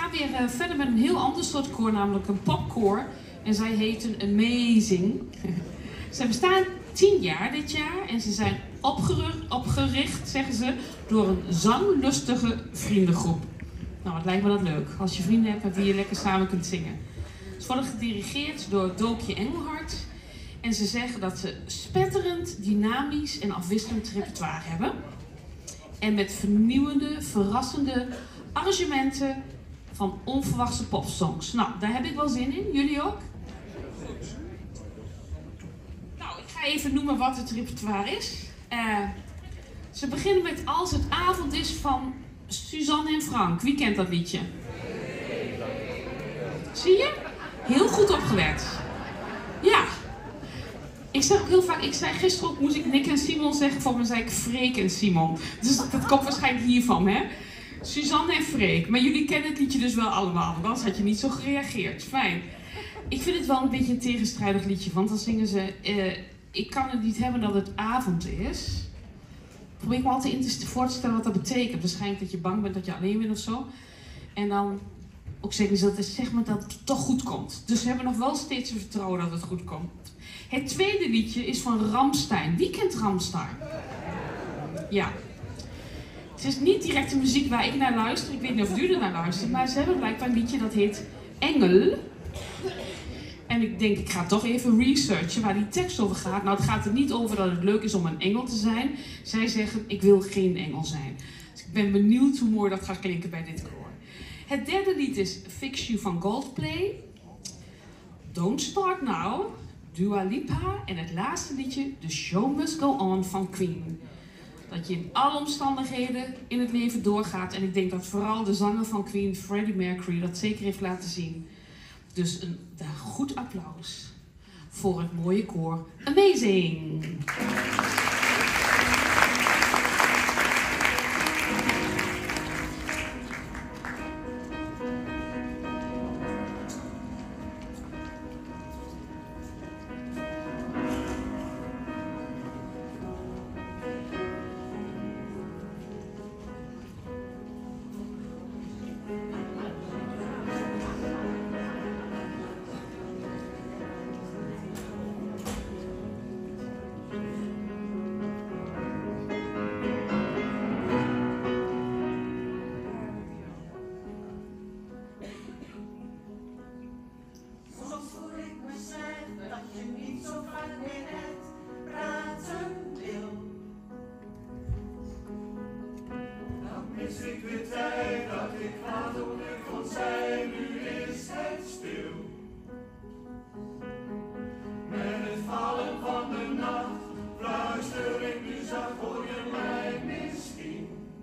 ga weer verder met een heel ander soort koor, namelijk een popkoor. En zij heten Amazing. Ze bestaan 10 jaar dit jaar en ze zijn opgericht, zeggen ze, door een zanglustige vriendengroep. Nou, het lijkt me dat leuk, als je vrienden hebt met wie je lekker samen kunt zingen. Ze worden gedirigeerd door Doopje Engelhard. En ze zeggen dat ze spetterend, dynamisch en afwisselend repertoire hebben. En met vernieuwende, verrassende arrangementen van onverwachte popsongs. Nou, daar heb ik wel zin in. Jullie ook? Nou, ik ga even noemen wat het repertoire is. Ze beginnen met Als het avond is van Suzanne en Frank. Wie kent dat liedje? Zie je? Heel goed opgelet. Ja. Ik zeg ook heel vaak, ik zei gisteren ook, moest ik Nick en Simon zeggen, volgens mij zei ik Freek en Simon. Dus dat komt waarschijnlijk hiervan, hè? Suzanne en Freek. Maar jullie kennen het liedje dus wel allemaal, want anders had je niet zo gereageerd. Fijn. Ik vind het wel een beetje een tegenstrijdig liedje, want dan zingen ze... ik kan het niet hebben dat het avond is. Probeer ik me altijd voor te stellen wat dat betekent. Waarschijnlijk dat je bang bent dat je alleen bent of zo. En dan ook zeggen ze dat het zeg maar dat het toch goed komt. Dus we hebben nog wel steeds het vertrouwen dat het goed komt. Het tweede liedje is van Rammstein. Wie kent Rammstein? Ja. Het is niet direct de muziek waar ik naar luister. Ik weet niet of u er naar luistert. Maar ze hebben blijkbaar een liedje dat heet Engel. En ik denk, ik ga toch even researchen waar die tekst over gaat. Nou, het gaat er niet over dat het leuk is om een engel te zijn. Zij zeggen, ik wil geen engel zijn. Dus ik ben benieuwd hoe mooi dat gaat klinken bij dit koor. Het derde lied is Fix You van Coldplay. Don't Start Now, Dua Lipa. En het laatste liedje, The Show Must Go On van Queen. Dat je in alle omstandigheden in het leven doorgaat. En ik denk dat vooral de zanger van Queen, Freddie Mercury, dat zeker heeft laten zien. Dus een goed applaus voor het mooie koor Amazing! Ik weet tijd dat ik vaderlijk kon zijn, nu is het stil. Met het vallen van de nacht, fluister ik nu zacht, hoor je mij misschien.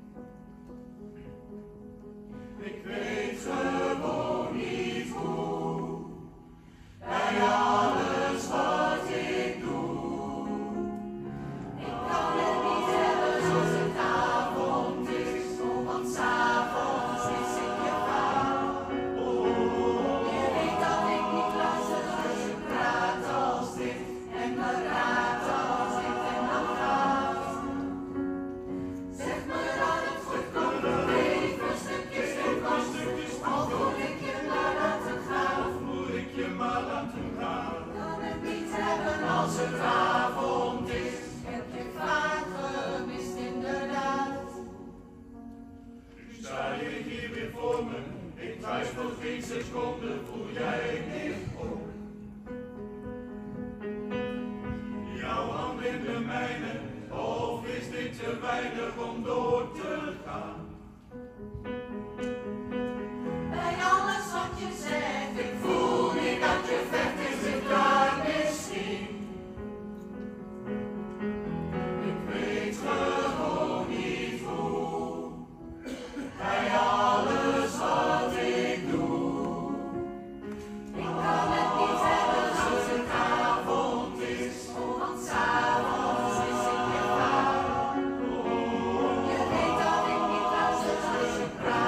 Ik weet gewoon niet hoe, bij alles wat ik doe. Ik kan het niet hebben zoals het avond is. Want s'avonds mis ik je vaak. Je weet dat ik niet luister als je praat als dit. En me raadt als dit en dan gaat. Zeg me dat het goed komt, even stukjes en van stukjes. Al moet ik je maar laten gaan. Of moet ik je maar laten gaan. Kan het niet hebben als het avond is. Heb je vaak gemist inderdaad. Sta je hier weer voor me, ik twijfel geen seconde, voel jij dit ook? Jouw hand in de mijne, of is dit te weinig om door te gaan? Bij alles wat je zegt, ik voel niet dat je vecht, is het daar misschien? Ik weet gewoon niet hoe. Bij alles wat ik doe, ik kan het niet hebben als het avond is, want s'avonds mis ik je vaak. Je weet dat ik niet luister als je praat.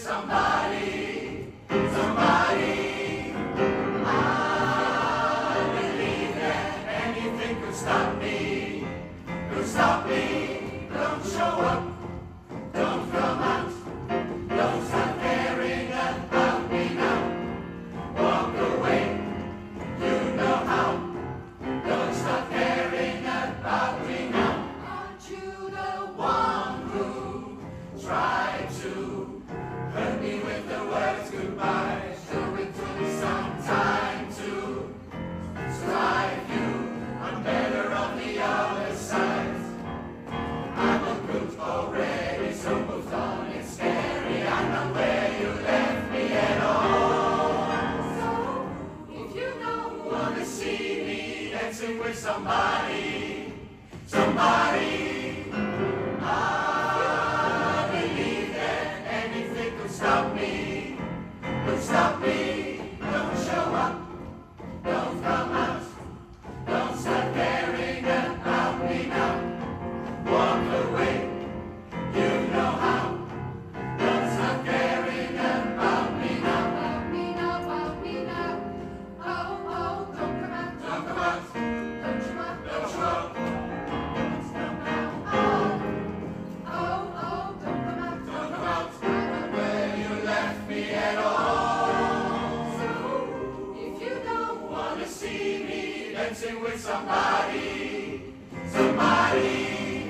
somebody, somebody. I believe that anything could stop me, could stop me. Don't show up, don't come out, don't start caring about me now. Walk away, you know how. Don't start caring about me now. Aren't you the one who tried to hurt me with the words goodbye? So it took some time to strive you. I'm better on the other side. I'm a good already, so moved on. It's scary, I'm not where you left me at all. So if you don't wanna see me dancing with somebody, somebody, I believe that anything could stop me, could stop me. Don't show up, don't come out, don't start caring about me now. Walk away, you know how. Don't start caring about me now. About me now, about me now. Oh, oh, don't come out, don't come out. Don't show up, don't show up. Stop now. Oh, oh, oh, don't come out, don't come out. I'm not where you left me at all. So if you don't wanna see me dancing with somebody, somebody.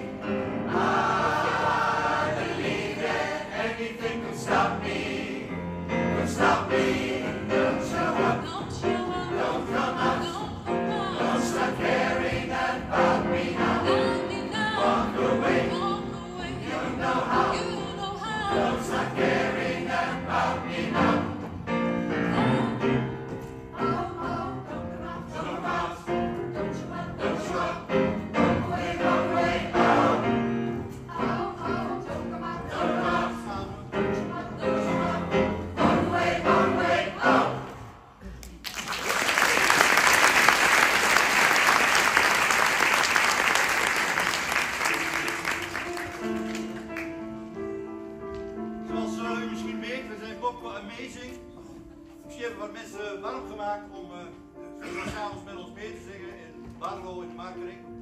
I believe that anything could stop me, could stop me. Don't show up, don't come out, don't start caring about me now. Walk away, you know how. Don't start caring about me now. Oh, oh, don't come out, don't come out. Don't show up, don't show up. Walk away, walk away, oh. Oh, oh, don't come out, don't come out. Don't show up, don't show up. Walk away, oh. Zoals u misschien weet, we zijn Bobco Amazing. Misschien hebben wat mensen warm gemaakt om s'avonds met ons mee te zingen in Barlo in Markering.